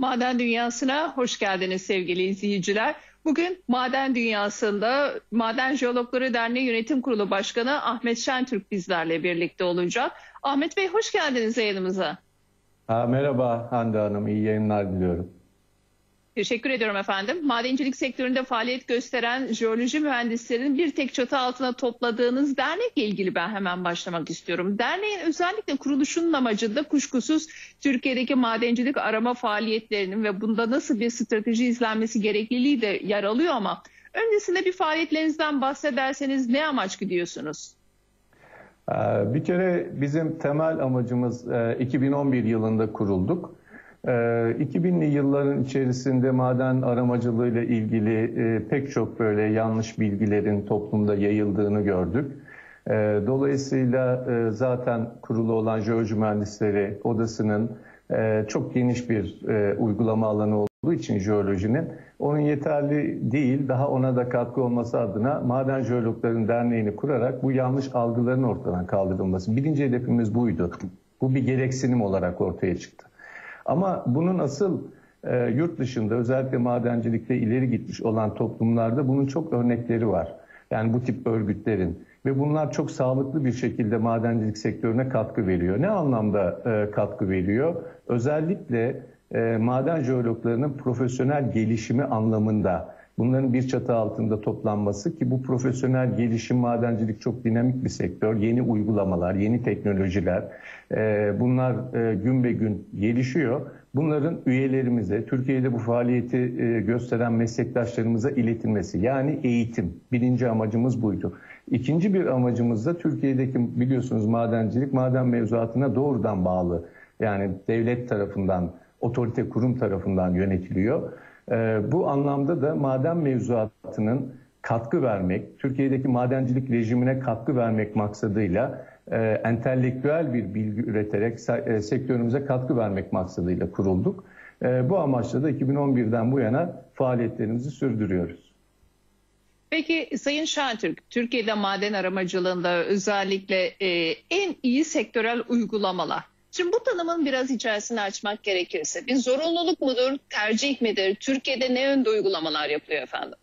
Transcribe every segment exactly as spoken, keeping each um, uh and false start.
Maden Dünyası'na hoş geldiniz sevgili izleyiciler. Bugün Maden Dünyası'nda Maden Jeologları Derneği Yönetim Kurulu Başkanı Ahmet Şentürk bizlerle birlikte olacak. Ahmet Bey hoş geldiniz yayınımıza. Ha, merhaba Hande Hanım, iyi yayınlar diliyorum. Teşekkür ediyorum efendim. Madencilik sektöründe faaliyet gösteren jeoloji mühendislerinin bir tek çatı altına topladığınız dernekle ilgili ben hemen başlamak istiyorum. Derneğin özellikle kuruluşunun amacı da kuşkusuz Türkiye'deki madencilik arama faaliyetlerinin ve bunda nasıl bir strateji izlenmesi gerekliliği de yer alıyor ama öncesinde bir faaliyetlerinizden bahsederseniz ne amaç gidiyorsunuz? Bir kere bizim temel amacımız iki bin on bir yılında kurulduk. iki binli yılların içerisinde maden aramacılığı ile ilgili pek çok böyle yanlış bilgilerin toplumda yayıldığını gördük. Dolayısıyla zaten kurulu olan Jeoloji Mühendisleri Odası'nın çok geniş bir uygulama alanı olduğu için jeolojinin onun yeterli değil, daha ona da katkı olması adına Maden Jeologların Derneği'ni kurarak bu yanlış algıların ortadan kaldırılması. Birinci hedefimiz buydu. Bu bir gereksinim olarak ortaya çıktı. Ama bunun asıl e, yurt dışında özellikle madencilikte ileri gitmiş olan toplumlarda bunun çok örnekleri var. Yani bu tip örgütlerin ve bunlar çok sağlıklı bir şekilde madencilik sektörüne katkı veriyor. Ne anlamda e, katkı veriyor? Özellikle e, maden jeologlarının profesyonel gelişimi anlamında bunların bir çatı altında toplanması ki bu profesyonel gelişim madencilik çok dinamik bir sektör. Yeni uygulamalar, yeni teknolojiler e, bunlar e, gün be gün gelişiyor. Bunların üyelerimize, Türkiye'de bu faaliyeti e, gösteren meslektaşlarımıza iletilmesi yani eğitim. Birinci amacımız buydu. İkinci bir amacımız da Türkiye'deki biliyorsunuz madencilik maden mevzuatına doğrudan bağlı. Yani devlet tarafından, otorite kurum tarafından yönetiliyor. Bu anlamda da maden mevzuatının katkı vermek, Türkiye'deki madencilik rejimine katkı vermek maksadıyla e, entelektüel bir bilgi üreterek e, sektörümüze katkı vermek maksadıyla kurulduk. E, bu amaçla da iki bin on birden bu yana faaliyetlerimizi sürdürüyoruz. Peki Sayın Şentürk, Türkiye'de maden aramacılığında özellikle e, en iyi sektörel uygulamalar. Şimdi bu tanımın biraz içerisini açmak gerekirse bir zorunluluk mudur, tercih midir? Türkiye'de ne yönde uygulamalar yapılıyor efendim?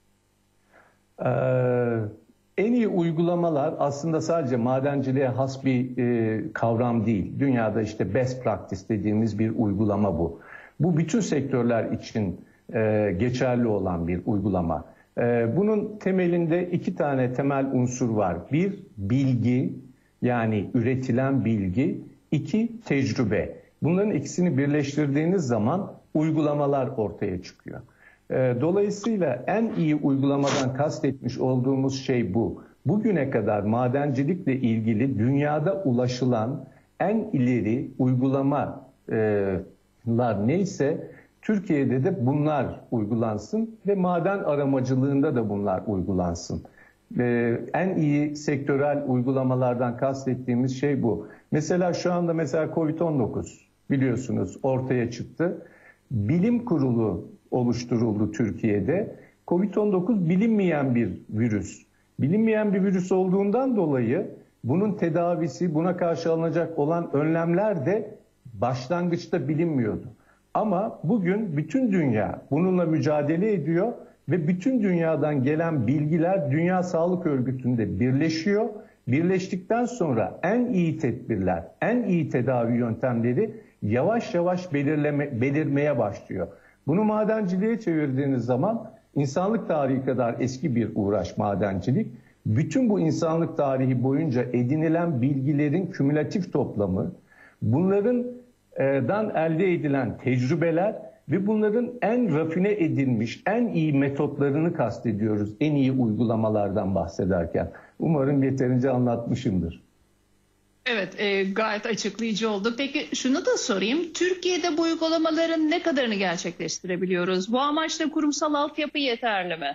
Ee, en iyi uygulamalar aslında sadece madenciliğe has bir e, kavram değil. Dünyada işte best practice dediğimiz bir uygulama bu. Bu bütün sektörler için e, geçerli olan bir uygulama. E, bunun temelinde iki tane temel unsur var. Bir, bilgi yani üretilen bilgi. İki, tecrübe. Bunların ikisini birleştirdiğiniz zaman uygulamalar ortaya çıkıyor. Dolayısıyla en iyi uygulamadan kastetmiş olduğumuz şey bu. Bugüne kadar madencilikle ilgili dünyada ulaşılan en ileri uygulamalar neyse Türkiye'de de bunlar uygulansın ve maden aramacılığında da bunlar uygulansın. Ee, en iyi sektörel uygulamalardan kastettiğimiz şey bu. Mesela şu anda mesela kovid on dokuz biliyorsunuz ortaya çıktı. Bilim kurulu oluşturuldu Türkiye'de. kovid on dokuz bilinmeyen bir virüs. Bilinmeyen bir virüs olduğundan dolayı bunun tedavisi, buna karşı alınacak olan önlemler de başlangıçta bilinmiyordu. Ama bugün bütün dünya bununla mücadele ediyor. Ve bütün dünyadan gelen bilgiler Dünya Sağlık Örgütü'nde birleşiyor. Birleştikten sonra en iyi tedbirler, en iyi tedavi yöntemleri yavaş yavaş belirleme, belirmeye başlıyor. Bunu madenciliğe çevirdiğiniz zaman insanlık tarihi kadar eski bir uğraş madencilik. Bütün bu insanlık tarihi boyunca edinilen bilgilerin kümülatif toplamı, bunlardan elde edilen tecrübeler ve bunların en rafine edilmiş, en iyi metotlarını kastediyoruz en iyi uygulamalardan bahsederken. Umarım yeterince anlatmışımdır. Evet, e, gayet açıklayıcı oldu. Peki şunu da sorayım. Türkiye'de bu uygulamaların ne kadarını gerçekleştirebiliyoruz? Bu amaçla kurumsal altyapı yeterli mi?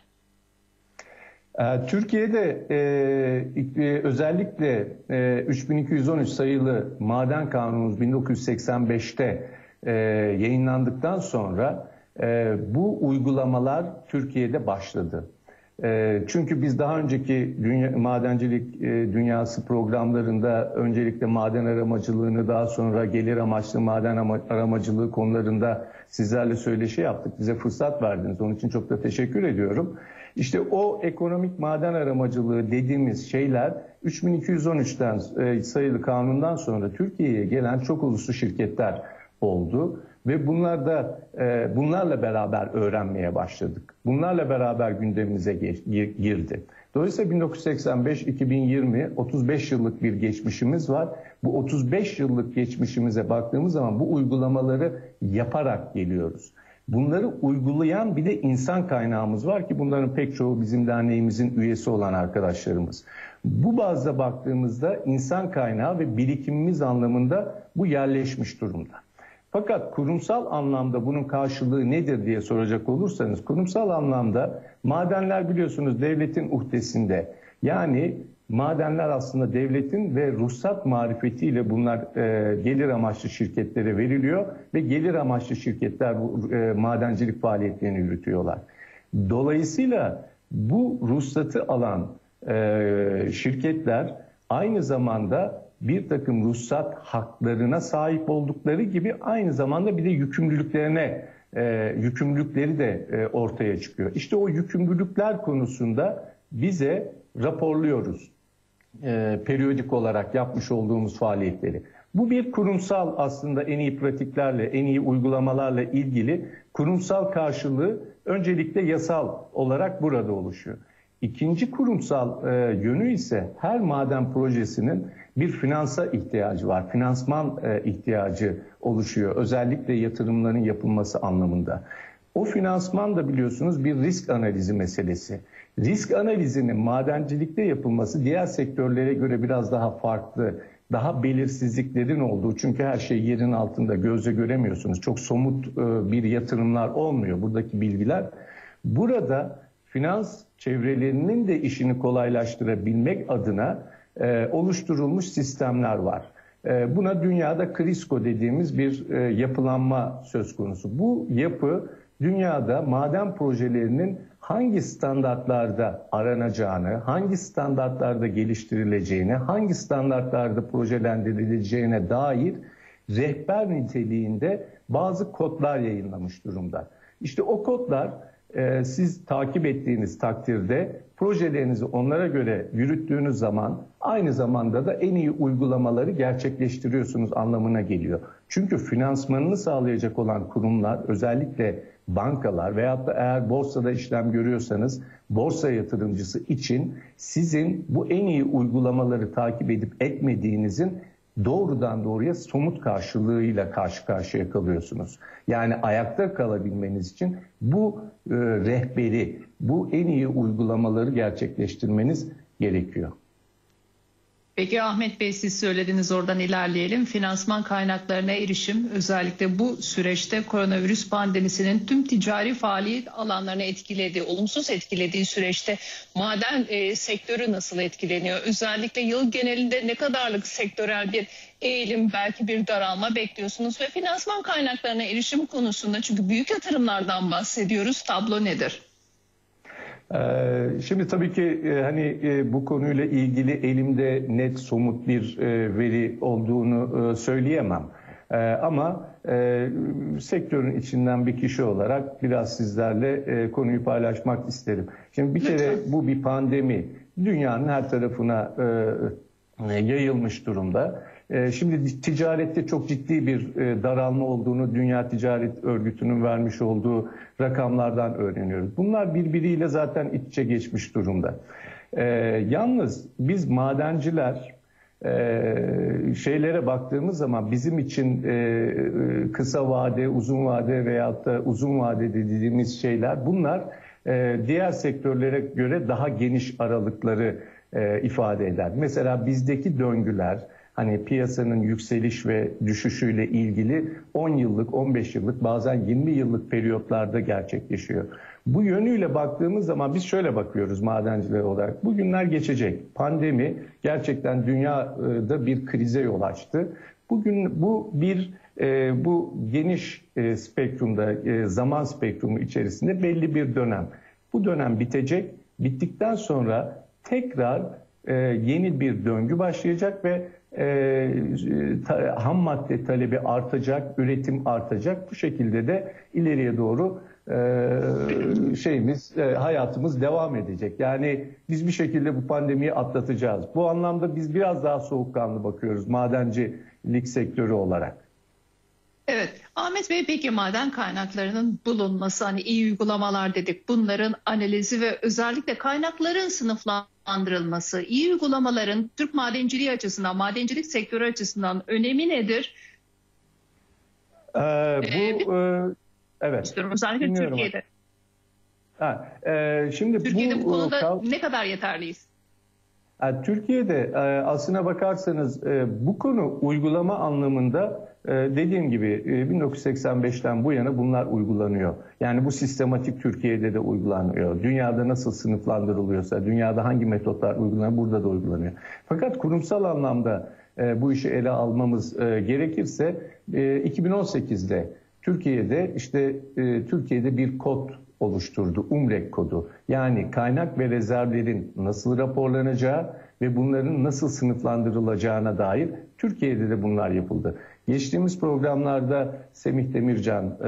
Türkiye'de e, özellikle e, üç bin iki yüz on üç sayılı Maden Kanunumuz bin dokuz yüz seksen beşte e, yayınlandıktan sonra e, bu uygulamalar Türkiye'de başladı. Çünkü biz daha önceki dünya, madencilik dünyası programlarında öncelikle maden aramacılığını, daha sonra gelir amaçlı maden aramacılığı konularında sizlerle söyleşi yaptık. Bize fırsat verdiniz. Onun için çok da teşekkür ediyorum. İşte o ekonomik maden aramacılığı dediğimiz şeyler üç bin iki yüz on üçten sayılı kanundan sonra Türkiye'ye gelen çok uluslu şirketler oldu. Ve bunlar da e, bunlarla beraber öğrenmeye başladık. Bunlarla beraber gündemimize girdi. Dolayısıyla bin dokuz yüz seksen beş iki bin yirmi otuz beş yıllık bir geçmişimiz var. Bu otuz beş yıllık geçmişimize baktığımız zaman bu uygulamaları yaparak geliyoruz. Bunları uygulayan bir de insan kaynağımız var ki bunların pek çoğu bizim derneğimizin üyesi olan arkadaşlarımız. Bu bazda baktığımızda insan kaynağı ve birikimimiz anlamında bu yerleşmiş durumda. Fakat kurumsal anlamda bunun karşılığı nedir diye soracak olursanız, kurumsal anlamda madenler biliyorsunuz devletin uhdesinde. Yani madenler aslında devletin ve ruhsat marifetiyle bunlar e, gelir amaçlı şirketlere veriliyor ve gelir amaçlı şirketler bu e, madencilik faaliyetlerini yürütüyorlar. Dolayısıyla bu ruhsatı alan e, şirketler aynı zamanda bir takım ruhsat haklarına sahip oldukları gibi aynı zamanda bir de yükümlülüklerine e, yükümlülükleri de e, ortaya çıkıyor. İşte o yükümlülükler konusunda bize raporluyoruz e, periyodik olarak yapmış olduğumuz faaliyetleri. Bu bir kurumsal aslında en iyi pratiklerle, en iyi uygulamalarla ilgili kurumsal karşılığı öncelikle yasal olarak burada oluşuyor. İkinci kurumsal e, yönü ise her maden projesinin bir finansa ihtiyacı var. Finansman e, ihtiyacı oluşuyor. Özellikle yatırımların yapılması anlamında. O finansman da biliyorsunuz bir risk analizi meselesi. Risk analizinin madencilikte yapılması diğer sektörlere göre biraz daha farklı. Daha belirsizliklerin olduğu, çünkü her şey yerin altında, gözle göremiyorsunuz. Çok somut e, bir yatırımlar olmuyor buradaki bilgiler. Burada finans çevrelerinin de işini kolaylaştırabilmek adına e, oluşturulmuş sistemler var. E, buna dünyada Krisko dediğimiz bir e, yapılanma söz konusu. Bu yapı dünyada maden projelerinin hangi standartlarda aranacağını, hangi standartlarda geliştirileceğini, hangi standartlarda projelendirileceğine dair rehber niteliğinde bazı kodlar yayınlamış durumda. İşte o kodlar e, siz takip ettiğiniz takdirde projelerinizi onlara göre yürüttüğünüz zaman aynı zamanda da en iyi uygulamaları gerçekleştiriyorsunuz anlamına geliyor. Çünkü finansmanını sağlayacak olan kurumlar, özellikle bankalar veyahut da eğer borsada işlem görüyorsanız borsa yatırımcısı için sizin bu en iyi uygulamaları takip edip etmediğinizin doğrudan doğruya somut karşılığıyla karşı karşıya kalıyorsunuz. Yani ayakta kalabilmeniz için bu e, rehberi, bu en iyi uygulamaları gerçekleştirmeniz gerekiyor. Peki Ahmet Bey, siz söylediniz, oradan ilerleyelim. Finansman kaynaklarına erişim özellikle bu süreçte koronavirüs pandemisinin tüm ticari faaliyet alanlarını etkilediği, olumsuz etkilediği süreçte maden e, sektörü nasıl etkileniyor? Özellikle yıl genelinde ne kadarlık sektörel bir eğilim, belki bir daralma bekliyorsunuz ve finansman kaynaklarına erişim konusunda, çünkü büyük yatırımlardan bahsediyoruz, tablo nedir? Şimdi tabii ki hani bu konuyla ilgili elimde net somut bir veri olduğunu söyleyemem. Ama sektörün içinden bir kişi olarak biraz sizlerle konuyu paylaşmak isterim. Şimdi bir kere bu bir pandemi. Dünyanın her tarafına yayılmış durumda. Şimdi ticarette çok ciddi bir daralma olduğunu Dünya Ticaret Örgütü'nün vermiş olduğu rakamlardan öğreniyoruz. Bunlar birbiriyle zaten iç içe geçmiş durumda. Yalnız biz madenciler şeylere baktığımız zaman bizim için kısa vade, uzun vade veyahut da uzun vade dediğimiz şeyler, bunlar diğer sektörlere göre daha geniş aralıkları ifade eder. Mesela bizdeki döngüler, hani piyasanın yükseliş ve düşüşüyle ilgili on yıllık, on beş yıllık, bazen yirmi yıllık periyotlarda gerçekleşiyor. Bu yönüyle baktığımız zaman biz şöyle bakıyoruz madenciler olarak. Bu günler geçecek. Pandemi gerçekten dünyada bir krize yol açtı. Bugün bu bir e, bu geniş e, spektrumda, e, zaman spektrumu içerisinde belli bir dönem. Bu dönem bitecek Bittikten sonra tekrar e, yeni bir döngü başlayacak ve e, ta, ham madde talebi artacak, üretim artacak. Bu şekilde de ileriye doğru e, şeyimiz, e, hayatımız devam edecek. Yani biz bir şekilde bu pandemiyi atlatacağız. Bu anlamda biz biraz daha soğukkanlı bakıyoruz madencilik sektörü olarak. Evet. Ahmet Bey, peki maden kaynaklarının bulunması, hani iyi uygulamalar dedik. Bunların analizi ve özellikle kaynakların sınıflandırılması, iyi uygulamaların Türk madenciliği açısından, madencilik sektörü açısından önemi nedir? Ee, bu ee, e, evet. İstiyorum özellikle Dinliyorum. Türkiye'de. Ha, e, şimdi Türkiye'de bu, bu konuda kal- ne kadar yeterliyiz? Yani Türkiye'de e, aslına bakarsanız e, bu konu uygulama anlamında e, dediğim gibi e, bin dokuz yüz seksen beşten bu yana bunlar uygulanıyor. Yani bu sistematik Türkiye'de de uygulanıyor. Dünyada nasıl sınıflandırılıyorsa, dünyada hangi metotlar uygulanıyor, burada da uygulanıyor. Fakat kurumsal anlamda e, bu işi ele almamız e, gerekirse e, iki bin on sekizde Türkiye'de işte e, Türkiye'de bir kod oluşturdu. UMREK kodu. Yani kaynak ve rezervlerin nasıl raporlanacağı ve bunların nasıl sınıflandırılacağına dair Türkiye'de de bunlar yapıldı. Geçtiğimiz programlarda Semih Demircan, e,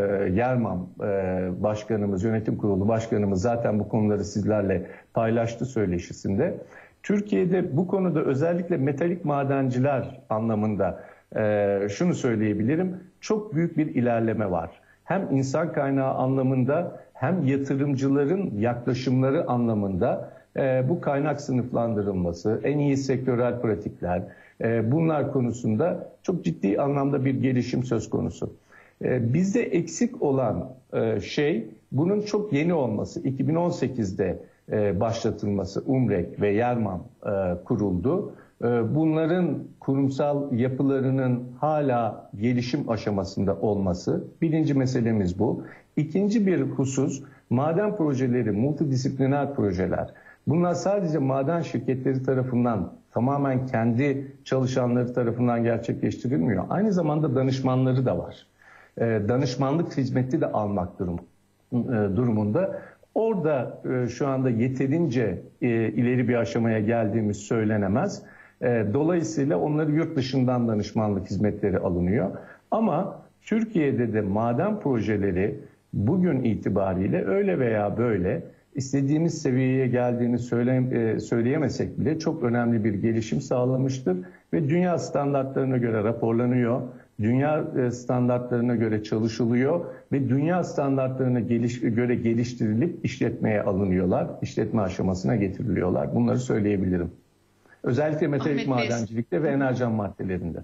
Yermam e, Başkanımız, Yönetim Kurulu Başkanımız zaten bu konuları sizlerle paylaştı söyleşisinde. Türkiye'de bu konuda özellikle metalik madenciler anlamında e, şunu söyleyebilirim. Çok büyük bir ilerleme var. Hem insan kaynağı anlamında hem yatırımcıların yaklaşımları anlamında e, bu kaynak sınıflandırılması, en iyi sektörel pratikler, e, bunlar konusunda çok ciddi anlamda bir gelişim söz konusu. E, bizde eksik olan e, şey bunun çok yeni olması. iki bin on sekizde e, başlatılması, UMREK ve Yermam e, kuruldu. Bunların kurumsal yapılarının hala gelişim aşamasında olması, birinci meselemiz bu. İkinci bir husus, maden projeleri, multidisipliner projeler. Bunlar sadece maden şirketleri tarafından, tamamen kendi çalışanları tarafından gerçekleştirilmiyor. Aynı zamanda danışmanları da var. Danışmanlık hizmeti de almak durum, durumunda. Orada şu anda yeterince ileri bir aşamaya geldiğimiz söylenemez. Dolayısıyla onları yurt dışından danışmanlık hizmetleri alınıyor. Ama Türkiye'de de maden projeleri bugün itibariyle öyle veya böyle istediğimiz seviyeye geldiğini söyle, söyleyemesek bile çok önemli bir gelişim sağlamıştır. Ve dünya standartlarına göre raporlanıyor, dünya standartlarına göre çalışılıyor ve dünya standartlarına geliş, göre geliştirilip işletmeye alınıyorlar, işletme aşamasına getiriliyorlar. Bunları söyleyebilirim. Özellikle metalik madencilikte ve enerji maddelerinde.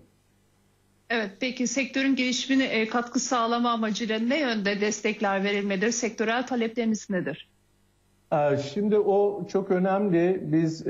Evet, peki sektörün gelişimine katkı sağlama amacıyla ne yönde destekler verilmedir? Sektörel talepleriniz nedir? Şimdi o çok önemli. Biz e,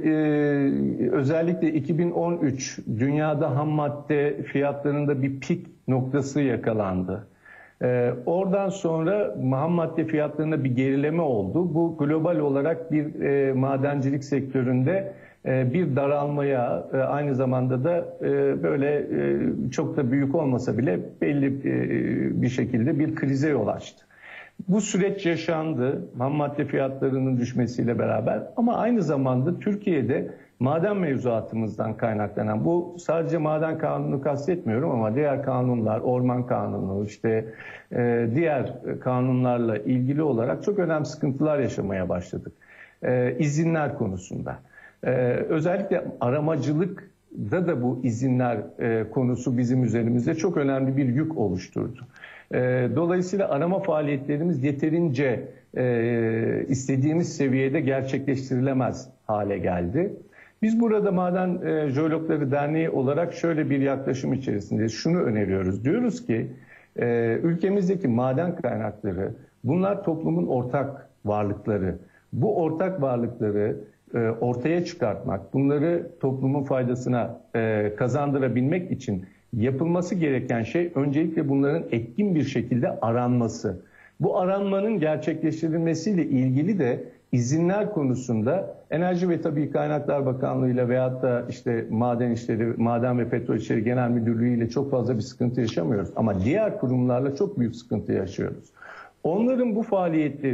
e, özellikle iki bin on üç dünyada ham madde fiyatlarında bir pik noktası yakalandı. E, oradan sonra ham madde fiyatlarında bir gerileme oldu. Bu global olarak bir e, madencilik sektöründe bir daralmaya, aynı zamanda da böyle çok da büyük olmasa bile belli bir şekilde bir krize yol açtı. Bu süreç yaşandı ham madde fiyatlarının düşmesiyle beraber ama aynı zamanda Türkiye'de maden mevzuatımızdan kaynaklanan, bu sadece maden kanunu kastetmiyorum ama diğer kanunlar, orman kanunu, işte diğer kanunlarla ilgili olarak çok önemli sıkıntılar yaşamaya başladık. İzinler konusunda. Ee, özellikle aramacılıkta da bu izinler e, konusu bizim üzerimizde çok önemli bir yük oluşturdu. E, dolayısıyla arama faaliyetlerimiz yeterince e, istediğimiz seviyede gerçekleştirilemez hale geldi. Biz burada Maden e, Jeologları Derneği olarak şöyle bir yaklaşım içerisindeyiz. Şunu öneriyoruz. Diyoruz ki e, ülkemizdeki maden kaynakları, bunlar toplumun ortak varlıkları. Bu ortak varlıkları ortaya çıkartmak, bunları toplumun faydasına kazandırabilmek için yapılması gereken şey öncelikle bunların etkin bir şekilde aranması. Bu aranmanın gerçekleştirilmesiyle ilgili de izinler konusunda Enerji ve Tabii Kaynaklar Bakanlığı ile veyahut da işte Maden İşleri, Maden ve Petrol İşleri Genel Müdürlüğü ile çok fazla bir sıkıntı yaşamıyoruz. Ama diğer kurumlarla çok büyük sıkıntı yaşıyoruz. Onların bu faaliyetleri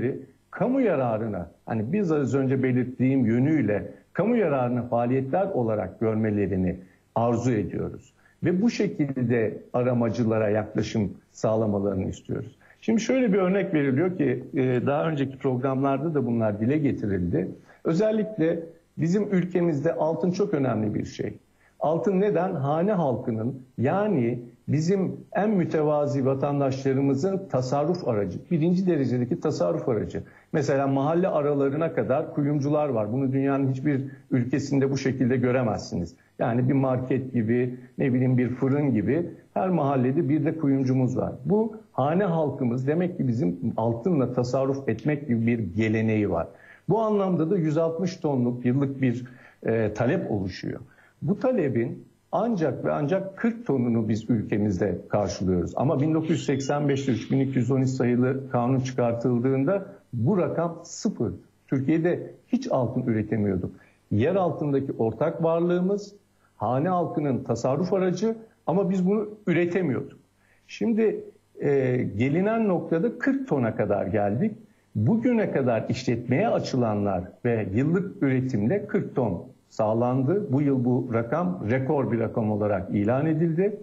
kamu yararına, hani biz az önce belirttiğim yönüyle kamu yararına faaliyetler olarak görmelerini arzu ediyoruz. Ve bu şekilde aramacılara yaklaşım sağlamalarını istiyoruz. Şimdi şöyle bir örnek veriliyor ki daha önceki programlarda da bunlar dile getirildi. Özellikle bizim ülkemizde altın çok önemli bir şey. Altın neden? Hane halkının, yani bizim en mütevazi vatandaşlarımızın tasarruf aracı. Birinci derecedeki tasarruf aracı. Mesela mahalle aralarına kadar kuyumcular var. Bunu dünyanın hiçbir ülkesinde bu şekilde göremezsiniz. Yani bir market gibi, ne bileyim bir fırın gibi her mahallede bir de kuyumcumuz var. Bu hane halkımız demek ki bizim altınla tasarruf etmek gibi bir geleneği var. Bu anlamda da yüz altmış tonluk yıllık bir e, talep oluşuyor. Bu talebin ancak ve ancak kırk tonunu biz ülkemizde karşılıyoruz. Ama bin dokuz yüz seksen beşte üç bin iki yüz on üç sayılı kanun çıkartıldığında bu rakam sıfır. Türkiye'de hiç altın üretemiyorduk. Yer altındaki ortak varlığımız, hane halkının tasarruf aracı ama biz bunu üretemiyorduk. Şimdi e, gelinen noktada kırk tona kadar geldik. Bugüne kadar işletmeye açılanlar ve yıllık üretimde kırk ton sağlandı. Bu yıl bu rakam rekor bir rakam olarak ilan edildi.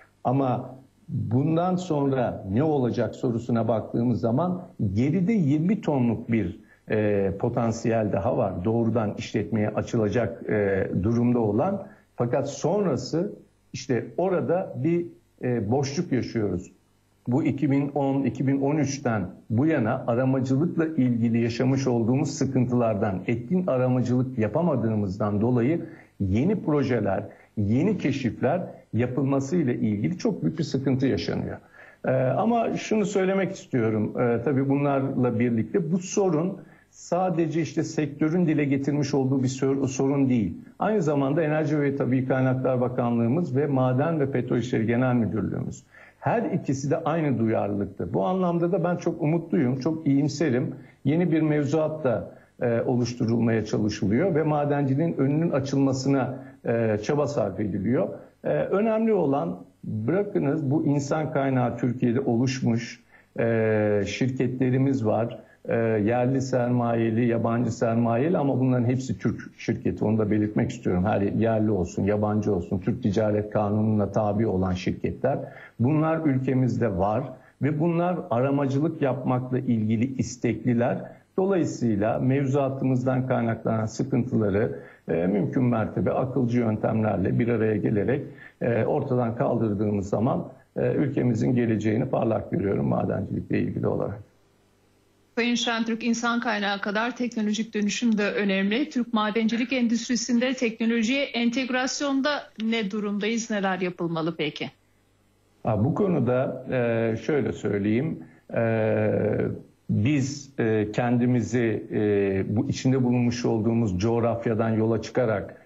Ama bundan sonra ne olacak sorusuna baktığımız zaman geride yirmi tonluk bir e, potansiyel daha var. Doğrudan işletmeye açılacak e, durumda olan. Fakat sonrası işte orada bir e, boşluk yaşıyoruz. Bu iki bin on iki bin on üçten bu yana aramacılıkla ilgili yaşamış olduğumuz sıkıntılardan, etkin aramacılık yapamadığımızdan dolayı yeni projeler, yeni keşifler yapılmasıyla ilgili çok büyük bir sıkıntı yaşanıyor. Ee, ama şunu söylemek istiyorum, ee, tabii bunlarla birlikte bu sorun sadece işte sektörün dile getirmiş olduğu bir sorun değil. Aynı zamanda Enerji ve Tabii Kaynaklar Bakanlığımız ve Maden ve Petrol İşleri Genel Müdürlüğümüz. Her ikisi de aynı duyarlılıkta. Bu anlamda da ben çok umutluyum, çok iyimserim. Yeni bir mevzuat da e, oluşturulmaya çalışılıyor ve madenciliğin önünün açılmasına e, çaba sarf ediliyor. E, önemli olan, bırakınız bu insan kaynağı Türkiye'de oluşmuş e, şirketlerimiz var. E, yerli sermayeli, yabancı sermayeli ama bunların hepsi Türk şirketi. Onu da belirtmek istiyorum. Her yerli olsun, yabancı olsun, Türk Ticaret Kanunu'na tabi olan şirketler. Bunlar ülkemizde var ve bunlar aramacılık yapmakla ilgili istekliler. Dolayısıyla mevzuatımızdan kaynaklanan sıkıntıları e, mümkün mertebe akılcı yöntemlerle bir araya gelerek e, ortadan kaldırdığımız zaman e, ülkemizin geleceğini parlak görüyorum madencilikle ilgili olarak. Sayın Şentürk, insan kaynağı kadar teknolojik dönüşüm de önemli. Türk madencilik endüstrisinde teknolojiye entegrasyonda ne durumdayız, neler yapılmalı peki? Bu konuda şöyle söyleyeyim, biz kendimizi bu içinde bulunmuş olduğumuz coğrafyadan yola çıkarak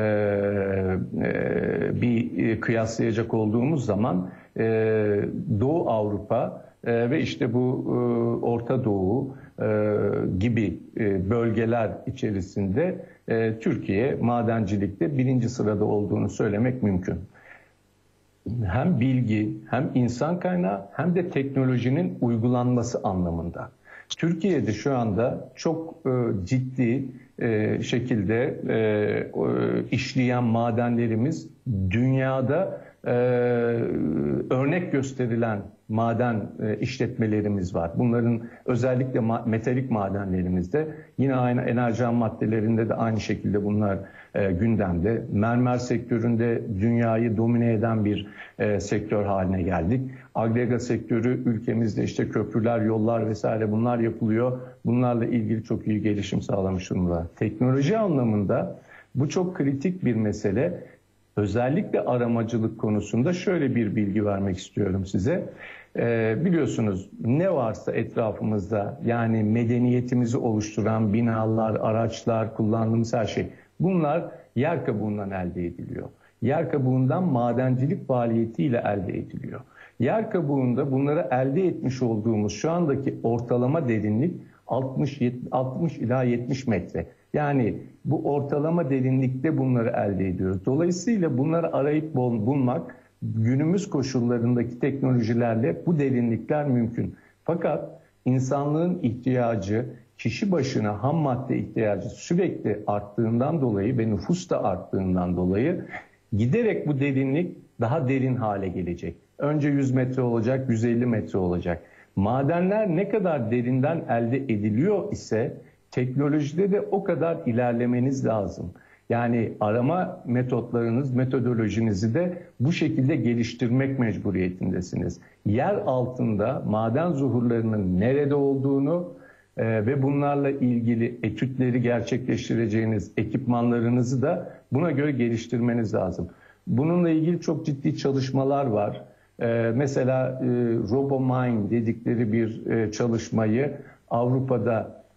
bir kıyaslayacak olduğumuz zaman Doğu Avrupa ve işte bu Orta Doğu gibi bölgeler içerisinde Türkiye madencilikte birinci sırada olduğunu söylemek mümkün. Hem bilgi, hem insan kaynağı, hem de teknolojinin uygulanması anlamında. Türkiye'de şu anda çok e, ciddi e, şekilde e, e, işleyen madenlerimiz, dünyada e, örnek gösterilen maden e, işletmelerimiz var. Bunların özellikle ma metalik madenlerimizde, yine aynı enerji maddelerinde de aynı şekilde bunlar e, gündemde. Mermer sektöründe dünyayı domine eden bir e, sektör haline geldik. Agrega sektörü ülkemizde işte köprüler, yollar vesaire bunlar yapılıyor. Bunlarla ilgili çok iyi gelişim sağlamış durumda. Teknoloji anlamında bu çok kritik bir mesele. Özellikle aramacılık konusunda şöyle bir bilgi vermek istiyorum size. Ee, biliyorsunuz ne varsa etrafımızda, yani medeniyetimizi oluşturan binalar, araçlar, kullandığımız her şey, bunlar yer kabuğundan elde ediliyor. Yer kabuğundan madencilik faaliyetiyle elde ediliyor. Yer kabuğunda bunları elde etmiş olduğumuz şu andaki ortalama derinlik altmış ila yetmiş metre. Yani bu ortalama derinlikte bunları elde ediyoruz. Dolayısıyla bunları arayıp bulmak günümüz koşullarındaki teknolojilerle bu derinlikler mümkün. Fakat insanlığın ihtiyacı kişi başına ham madde ihtiyacı sürekli arttığından dolayı ve nüfus da arttığından dolayı giderek bu derinlik daha derin hale gelecek. Önce yüz metre olacak, yüz elli metre olacak. Madenler ne kadar derinden elde ediliyor ise teknolojide de o kadar ilerlemeniz lazım. Yani arama metotlarınız, metodolojinizi de bu şekilde geliştirmek mecburiyetindesiniz. Yer altında maden zuhurlarının nerede olduğunu e, ve bunlarla ilgili etütleri gerçekleştireceğiniz ekipmanlarınızı da buna göre geliştirmeniz lazım. Bununla ilgili çok ciddi çalışmalar var. E, mesela e, RoboMine dedikleri bir e, çalışmayı Avrupa'da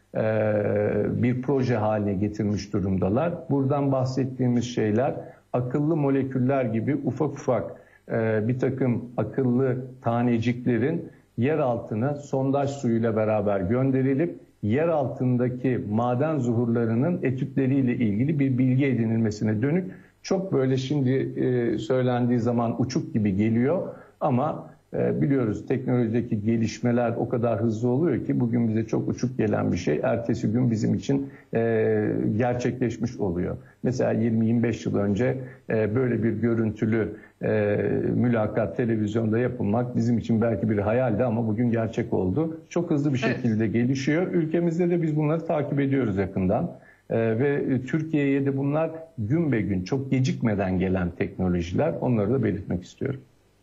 bir proje haline getirmiş durumdalar. Buradan bahsettiğimiz şeyler akıllı moleküller gibi ufak ufak bir takım akıllı taneciklerin yer altına sondaj suyuyla beraber gönderilip yer altındaki maden zuhurlarının etütleriyle ilgili bir bilgi edinilmesine dönük çok böyle şimdi söylendiği zaman uçuk gibi geliyor ama biliyoruz teknolojideki gelişmeler o kadar hızlı oluyor ki bugün bize çok uçuk gelen bir şey ertesi gün bizim için e, gerçekleşmiş oluyor. Mesela yirmi yirmi beş yıl önce e, böyle bir görüntülü e, mülakat televizyonda yapılmak bizim için belki bir hayaldi ama bugün gerçek oldu. Çok hızlı bir şekilde evet. gelişiyor. Ülkemizde de biz bunları takip ediyoruz yakından. Ee, ve Türkiye'ye de bunlar gün be gün çok gecikmeden gelen teknolojiler. Onları da belirtmek istiyorum.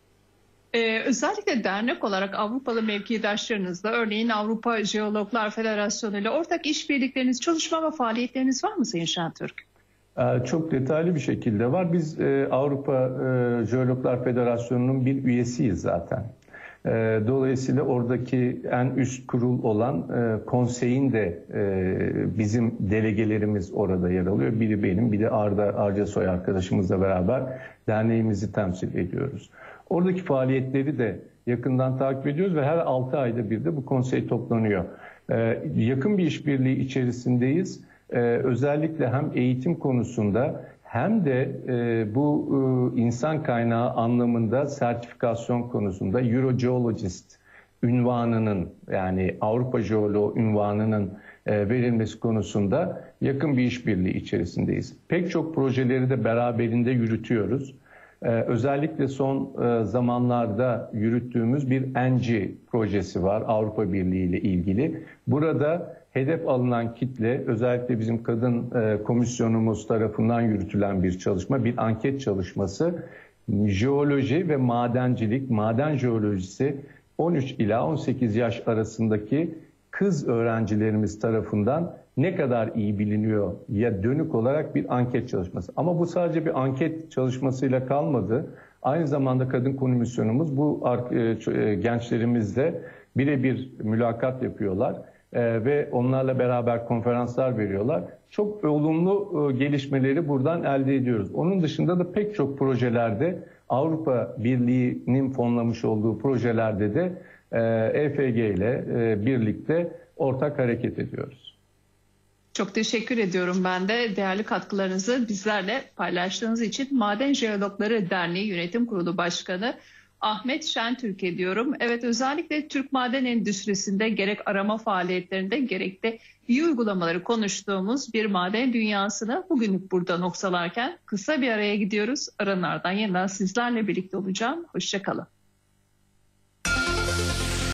Ee, özellikle dernek olarak Avrupalı mevkidaşlarınızla, örneğin Avrupa Jeologlar Federasyonu ile ortak işbirlikleriniz, çalışma ve faaliyetleriniz var mı Sayın Şentürk? Ee, çok detaylı bir şekilde var. Biz e, Avrupa e, Jeologlar Federasyonu'nun bir üyesiyiz zaten. E, dolayısıyla oradaki en üst kurul olan e, konseyin de e, bizim delegelerimiz orada yer alıyor. Biri benim, bir de Arda Arcasoy arkadaşımızla beraber derneğimizi temsil ediyoruz. Oradaki faaliyetleri de yakından takip ediyoruz ve her altı ayda bir de bu konsey toplanıyor. Ee, yakın bir işbirliği içerisindeyiz. Ee, özellikle hem eğitim konusunda hem de e, bu e, insan kaynağı anlamında sertifikasyon konusunda Eurogeologist ünvanının yani Avrupa Jeoloğu ünvanının e, verilmesi konusunda yakın bir işbirliği içerisindeyiz. Pek çok projeleri de beraberinde yürütüyoruz. Ee, özellikle son e, zamanlarda yürüttüğümüz bir ENGIE projesi var Avrupa Birliği ile ilgili. Burada hedef alınan kitle özellikle bizim kadın e, komisyonumuz tarafından yürütülen bir çalışma, bir anket çalışması. Jeoloji ve madencilik, maden jeolojisi on üç ila on sekiz yaş arasındaki kız öğrencilerimiz tarafından ne kadar iyi biliniyor ya dönük olarak bir anket çalışması. Ama bu sadece bir anket çalışmasıyla kalmadı. Aynı zamanda kadın komisyonumuz bu gençlerimizle birebir mülakat yapıyorlar ve onlarla beraber konferanslar veriyorlar. Çok olumlu gelişmeleri buradan elde ediyoruz. Onun dışında da pek çok projelerde Avrupa Birliği'nin fonlamış olduğu projelerde de E F G ile birlikte ortak hareket ediyoruz. Çok teşekkür ediyorum ben de değerli katkılarınızı bizlerle paylaştığınız için. Maden Jeologları Derneği Yönetim Kurulu Başkanı Ahmet Şentürk'e diyorum. Evet, özellikle Türk maden endüstrisinde gerek arama faaliyetlerinde gerek de iyi uygulamaları konuştuğumuz bir maden dünyasını bugünlük burada noktalarken kısa bir araya gidiyoruz. Aranlardan yeniden sizlerle birlikte olacağım. Hoşça kalın.